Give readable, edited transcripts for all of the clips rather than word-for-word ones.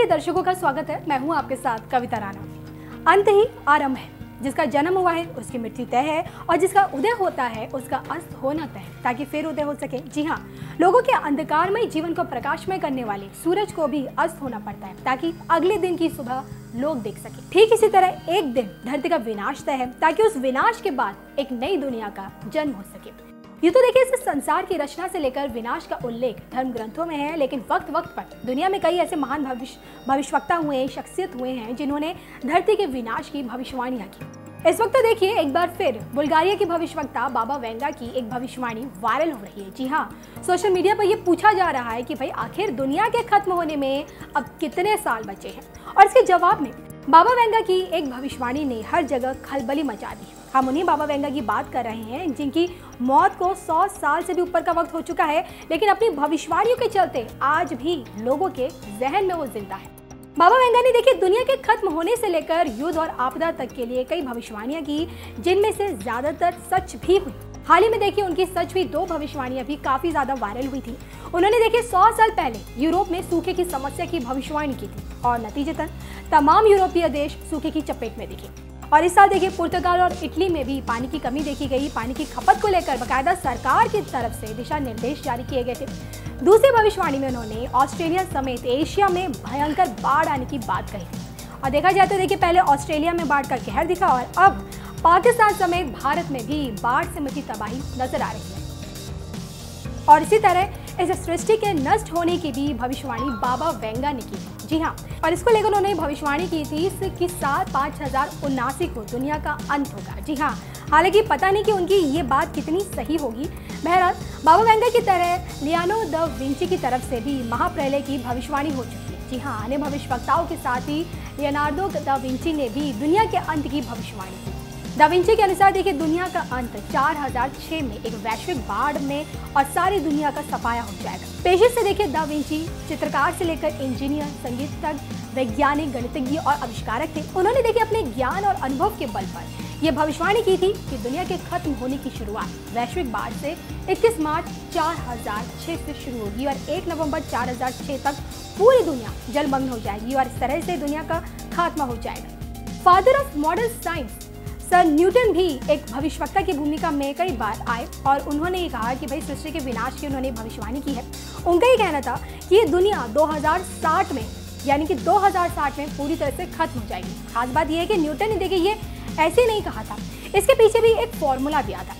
प्रिय दर्शकों का स्वागत है। मैं हूं आपके साथ कविता राणा। अंत ही आरंभ है, जिसका जन्म हुआ है उसकी मृत्यु तय है और जिसका उदय होता है उसका अस्त होना तय है, ताकि फिर उदय हो सके। जी हाँ, लोगों के अंधकारमय जीवन को प्रकाशमय करने वाले सूरज को भी अस्त होना पड़ता है, ताकि अगले दिन की सुबह लोग देख सके। ठीक इसी तरह एक दिन धरती का विनाश तय है, ताकि उस विनाश के बाद एक नई दुनिया का जन्म हो सके। ये तो देखिए, इस संसार की रचना से लेकर विनाश का उल्लेख धर्म ग्रंथों में है, लेकिन वक्त वक्त पर दुनिया में कई ऐसे महान भविष्यवक्ता हुए, शख्सियत हुए हैं जिन्होंने धरती के विनाश की भविष्यवाणियां की। इस वक्त तो देखिए एक बार फिर बुल्गारिया की भविष्यवक्ता बाबा वेंगा की एक भविष्यवाणी वायरल हो रही है। जी हाँ, सोशल मीडिया पर यह पूछा जा रहा है कि भाई आखिर दुनिया के खत्म होने में अब कितने साल बचे हैं, और इसके जवाब में बाबा वेंगा की एक भविष्यवाणी ने हर जगह खलबली मचा दी। हम उन्हीं बाबा वेंगा की बात कर रहे हैं जिनकी मौत को 100 साल से भी ऊपर का वक्त हो चुका है, लेकिन अपनी भविष्यवाणियों के चलते आज भी लोगों के जहन में वो जिंदा है। बाबा वेंगा ने देखिए दुनिया के खत्म होने से लेकर युद्ध और आपदा तक के लिए कई भविष्यवाणियां की, जिनमें से ज्यादातर सच भी हुई। हाल ही में देखिए उनकी सच हुई 2 भविष्यवाणियां भी काफी ज्यादा वायरल हुई थी। उन्होंने देखिए 100 साल पहले यूरोप में सूखे की समस्या की भविष्यवाणी की थी और नतीजतन तमाम यूरोपीय देश सूखे की चपेट में दिखे। और इस साल देखिए पुर्तगाल और इटली में भी पानी की कमी देखी गई। पानी की खपत को लेकर बाकायदा सरकार की तरफ से दिशा निर्देश जारी किए गए थे। दूसरी भविष्यवाणी में उन्होंने ऑस्ट्रेलिया समेत एशिया में भयंकर बाढ़ आने की बात कही थी। और देखा जाए तो देखिए पहले ऑस्ट्रेलिया में बाढ़ का कहर दिखा और अब पाकिस्तान समेत भारत में भी बाढ़ से मची तबाही नजर आ रही है। और इसी तरह इस सृष्टि के नष्ट होने की भी भविष्यवाणी बाबा वेंगा ने की। जी हाँ, और इसको लेकर उन्होंने भविष्यवाणी की थी कि साल 5079 को दुनिया का अंत होगा। जी हाँ, हालांकि पता नहीं कि उनकी ये बात कितनी सही होगी। बहरहाल बाबा वेंगा की तरह लियोनार्डो दा विंची की तरफ से भी महाप्रलय की भविष्यवाणी हो चुकी है। जी हाँ, अन्य भविष्यवक्ताओं के साथ ही लियोनार्डो दा विंची ने भी दुनिया के अंत की भविष्यवाणी की। दा विंची के अनुसार देखिए दुनिया का अंत 4006 में एक वैश्विक बाढ़ में और सारी दुनिया का सफाया हो जाएगा। पेशे से देखिए दा विंची चित्रकार से लेकर इंजीनियर, संगीतज्ञ, वैज्ञानिक, गणितज्ञ और आविष्कारक थे। उन्होंने देखिए अपने ज्ञान और अनुभव के बल पर यह भविष्यवाणी की थी कि दुनिया के खत्म होने की शुरुआत वैश्विक बाढ़ से 21 मार्च 4006 से शुरू होगी और 1 नवंबर 4006 तक पूरी दुनिया जलमग्न हो जाएगी और इस तरह से दुनिया का खात्मा हो जाएगा। Father of modern science sir Newton भी एक भविष्यवक्ता की भूमिका में कई बार आए और उन्होंने ये कहा कि भाई सृष्टि के विनाश की उन्होंने भविष्यवाणी की है। उनका ये कहना था कि ये दुनिया 2060 में यानी कि 2060 में पूरी तरह से खत्म हो जाएगी। खास बात यह है कि न्यूटन ने देखिए ये ऐसे नहीं कहा था, इसके पीछे भी एक फॉर्मूला दिया था।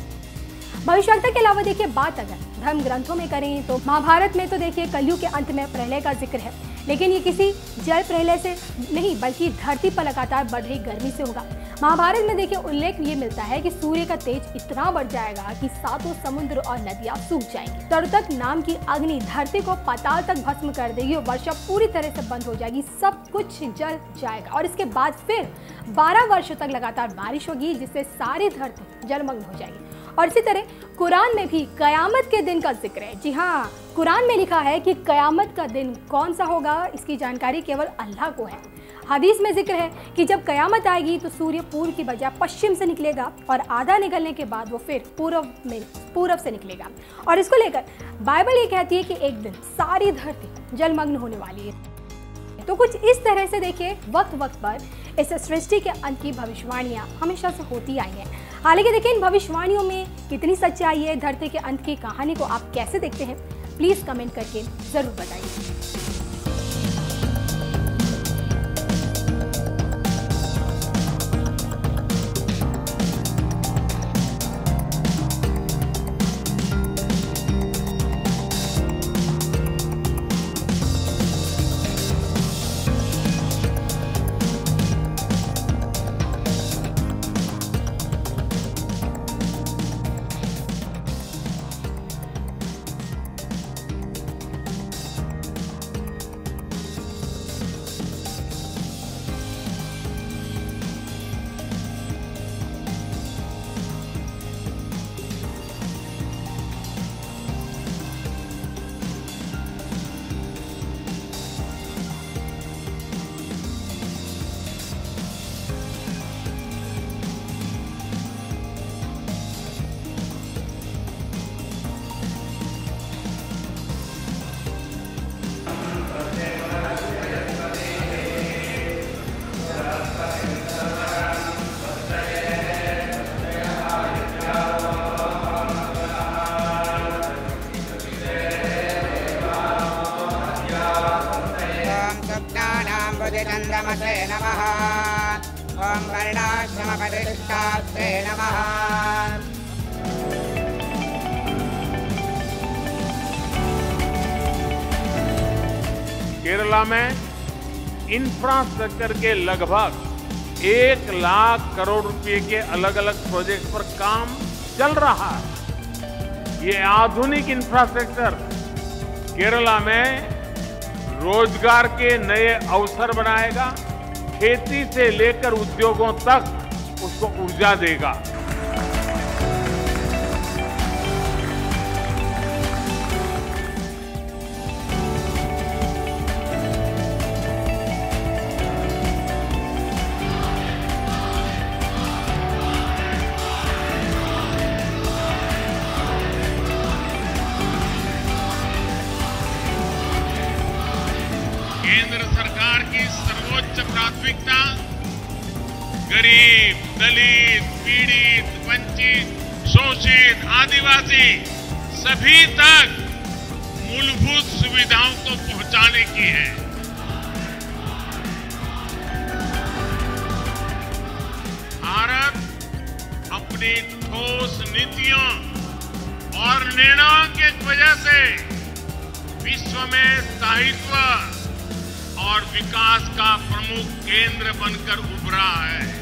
भविष्यवक्ता के अलावा देखिए बात अगर धर्म ग्रंथों में करें तो महाभारत में तो देखिए कलयुग के अंत में प्रलय का जिक्र है, लेकिन ये किसी जल प्रलय से नहीं बल्कि धरती पर लगातार बढ़ रही गर्मी से होगा। महाभारत में देखिए उल्लेख ये मिलता है कि सूर्य का तेज इतना बढ़ जाएगा कि 7 समुद्र और नदियां सूख जाएंगी। तरतक नाम की अग्नि धरती को पाताल तक भस्म कर देगी और वर्षा पूरी तरह से बंद हो जाएगी, सब कुछ जल जाएगा और इसके बाद फिर 12 वर्षों तक लगातार बारिश होगी, जिससे सारी धरती जलमग्न हो जाएगी। और इसी तरह कुरान में भी कयामत के दिन का जिक्र है। जी हाँ, कुरान में लिखा है कि कयामत का दिन कौन सा होगा, इसकी जानकारी केवल अल्लाह को है। हदीस में जिक्र है कि जब कयामत आएगी तो सूर्य पूर्व की बजाय पश्चिम से निकलेगा और आधा निकलने के बाद वो फिर पूर्व से निकलेगा। और इसको लेकर बाइबल ये कहती है कि एक दिन सारी धरती जलमग्न होने वाली है। तो कुछ इस तरह से देखिए वक्त वक्त पर इस सृष्टि के अंत की भविष्यवाणियां हमेशा से होती आई हैं। हालांकि देखिए इन भविष्यवाणियों में कितनी सच्चाई है, धरती के अंत की कहानी को आप कैसे देखते हैं, प्लीज कमेंट करके जरूर बताइए। बोधिचन्द्रमसे नमः। ॐ वर्णाश्रमपरिष्टास्ते नमः। केरला में इंफ्रास्ट्रक्चर के लगभग 1 लाख करोड़ रुपए के अलग अलग प्रोजेक्ट पर काम चल रहा है। ये आधुनिक इंफ्रास्ट्रक्चर केरला में रोजगार के नए अवसर बनाएगा, खेती से लेकर उद्योगों तक उसको ऊर्जा देगा। केंद्र सरकार की सर्वोच्च प्राथमिकता गरीब, दलित, पीड़ित, वंचित, शोषित, आदिवासी सभी तक मूलभूत सुविधाओं को पहुंचाने की है। भारत अपनी ठोस नीतियों और निर्णयों की वजह से विश्व में स्थायित्व और विकास का प्रमुख केंद्र बनकर उभरा है।